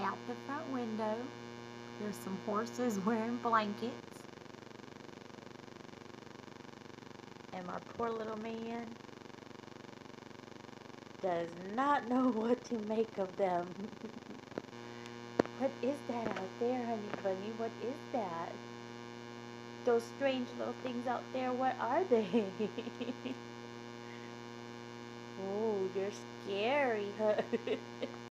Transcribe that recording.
out the front window. There's some horses wearing blankets. And my poor little man does not know what to make of them. What is that out there, honey bunny? What is that? Those strange little things out there, what are they? Oh, you're scary, huh?